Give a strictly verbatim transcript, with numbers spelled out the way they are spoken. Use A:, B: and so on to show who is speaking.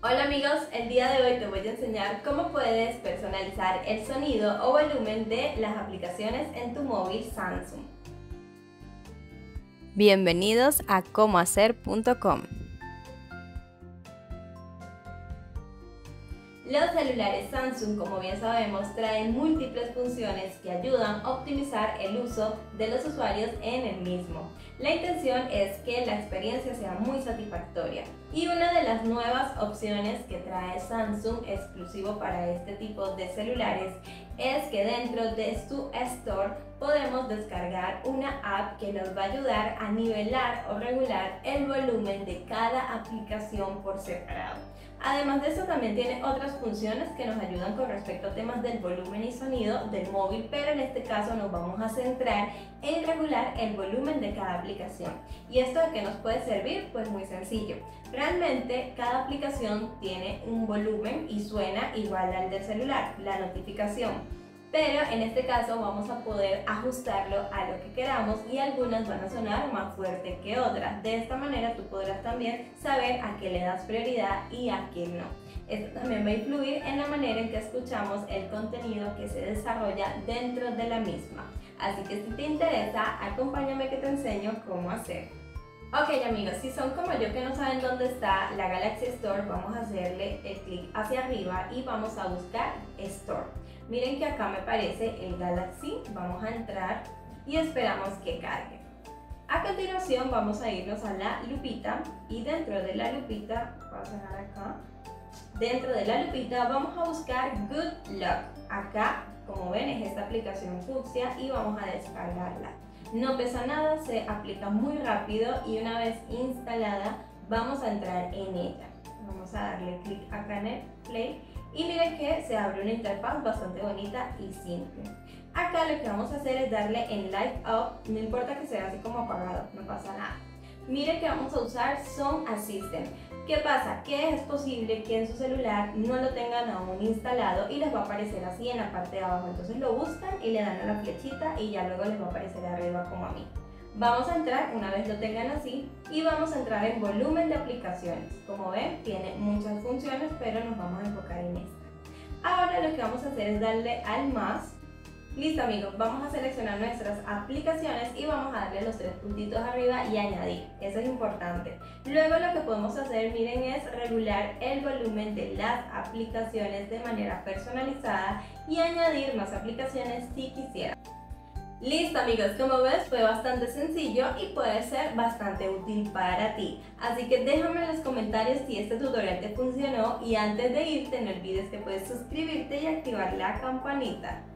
A: Hola amigos, el día de hoy te voy a enseñar cómo puedes personalizar el sonido o volumen de las aplicaciones en tu móvil Samsung. Bienvenidos a cómo hacer punto com. Los celulares Samsung, como bien sabemos, traen múltiples funciones que ayudan a optimizar el uso de los usuarios en el mismo. La intención es que la experiencia sea muy satisfactoria y una de las nuevas opciones que trae Samsung exclusivo para este tipo de celulares es que dentro de su Store podemos descargar una app que nos va a ayudar a nivelar o regular el volumen de cada aplicación por separado. Además de eso, también tiene otras funciones que nos ayudan con respecto a temas del volumen y sonido del móvil, pero en este caso nos vamos a centrar en regular el volumen de cada aplicación. ¿Y esto de qué nos puede servir? Pues muy sencillo. Realmente cada aplicación tiene un volumen y suena igual al del celular, la notificación. Pero en este caso vamos a poder ajustarlo a lo que queramos y algunas van a sonar más fuerte que otras. De esta manera tú podrás también saber a qué le das prioridad y a qué no. Esto también va a influir en la manera en que escuchamos el contenido que se desarrolla dentro de la misma. Así que si te interesa, acompáñame que te enseño cómo hacer. Ok amigos, si son como yo que no saben dónde está la Galaxy Store, vamos a hacerle el clic hacia arriba y vamos a buscar Store. Miren que acá me aparece el Galaxy, vamos a entrar y esperamos que cargue. A continuación vamos a irnos a la lupita y dentro de la lupita, voy a cerrar acá, dentro de la lupita vamos a buscar Good Luck. Acá, como ven, es esta aplicación fucsia y vamos a descargarla. No pesa nada, se aplica muy rápido y una vez instalada vamos a entrar en ella. Vamos a darle clic acá en el play y miren que se abre una interfaz bastante bonita y simple. Acá lo que vamos a hacer es darle en Light Up, no importa que sea así como apagado, no pasa nada. Miren que vamos a usar Sound Assistant. ¿Qué pasa? Que es posible que en su celular no lo tengan aún instalado y les va a aparecer así en la parte de abajo. Entonces lo buscan y le dan a la flechita y ya luego les va a aparecer arriba como a mí. Vamos a entrar una vez lo tengan así y vamos a entrar en volumen de aplicaciones. Como ven, tiene muchas funciones, pero nos vamos a enfocar en esta. Ahora lo que vamos a hacer es darle al más. Listo amigos, vamos a seleccionar nuestras aplicaciones y vamos a darle los tres puntitos arriba y añadir. Eso es importante. Luego lo que podemos hacer, miren, es regular el volumen de las aplicaciones de manera personalizada y añadir más aplicaciones si quisiera. Listo amigos, como ves fue bastante sencillo y puede ser bastante útil para ti. Así que déjame en los comentarios si este tutorial te funcionó y antes de irte no olvides que puedes suscribirte y activar la campanita.